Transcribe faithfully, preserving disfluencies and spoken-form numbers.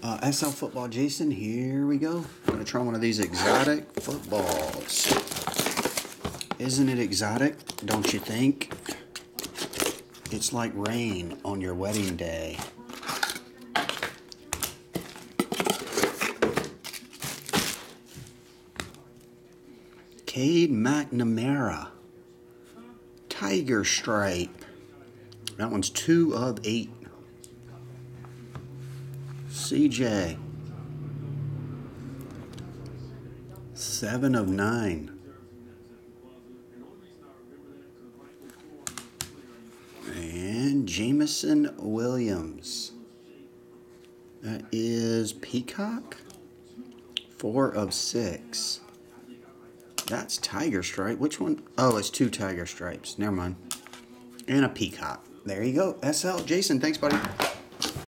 Uh, S L Football Jason, here we go. I'm going to try one of these exotic footballs. Isn't it exotic, don't you think? It's like rain on your wedding day. Cade McNamara. Tiger Stripe. That one's two of eight. C J. Seven of nine. And Jameson Williams. That is Peacock. Four of six. That's Tiger Stripe. Which one? Oh, it's two Tiger Stripes. Never mind. And a Peacock. There you go. S L. Jason, thanks, buddy.